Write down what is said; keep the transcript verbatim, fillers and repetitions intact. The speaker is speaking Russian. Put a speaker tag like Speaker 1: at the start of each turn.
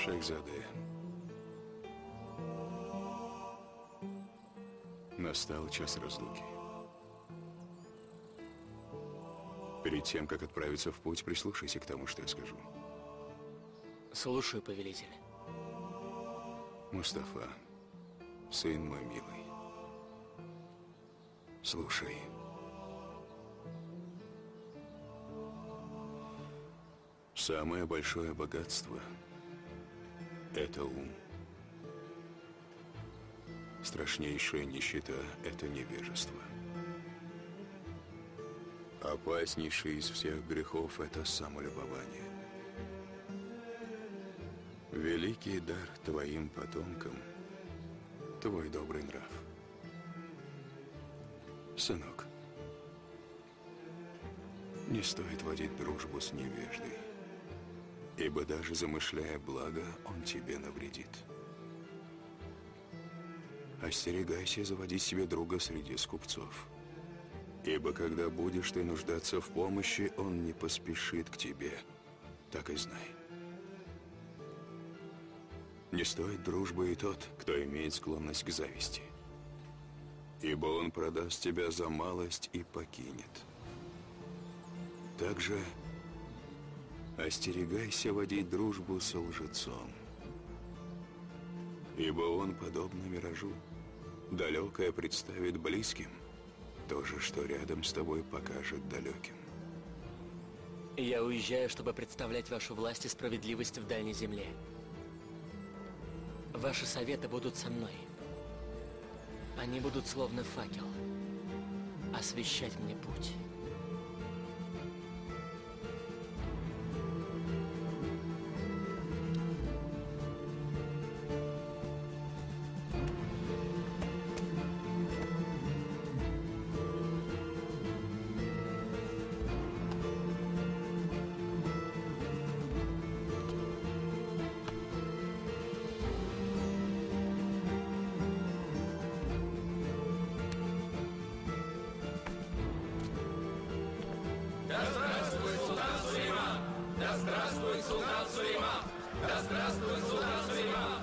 Speaker 1: Шахзаде. Настал час разлуки. Перед тем, как отправиться в путь, прислушайся к тому, что я скажу.
Speaker 2: Слушаю, повелитель.
Speaker 1: Мустафа, сын мой милый, слушай. Самое большое богатство – это ум. Страшнейшая нищета – это невежество. Опаснейший из всех грехов – это самолюбование. Великий дар твоим потомкам – твой добрый нрав. Сынок, не стоит водить дружбу с невеждой, ибо даже замышляя благо, он тебе навредит. Остерегайся заводить себе друга среди скупцов, ибо когда будешь ты нуждаться в помощи, он не поспешит к тебе, так и знай. Не стоит дружбы и тот, кто имеет склонность к зависти, ибо он продаст тебя за малость и покинет. Также остерегайся водить дружбу со лжецом, ибо он, подобно миражу, далекое представит близким, то же, что рядом с тобой, покажет далеким.
Speaker 2: Я уезжаю, чтобы представлять вашу власть и справедливость в дальней земле. Ваши советы будут со мной. Они будут словно факел освещать мне путь.
Speaker 3: Да здравствует султан Сулейман! Да здравствует султан Сулейман!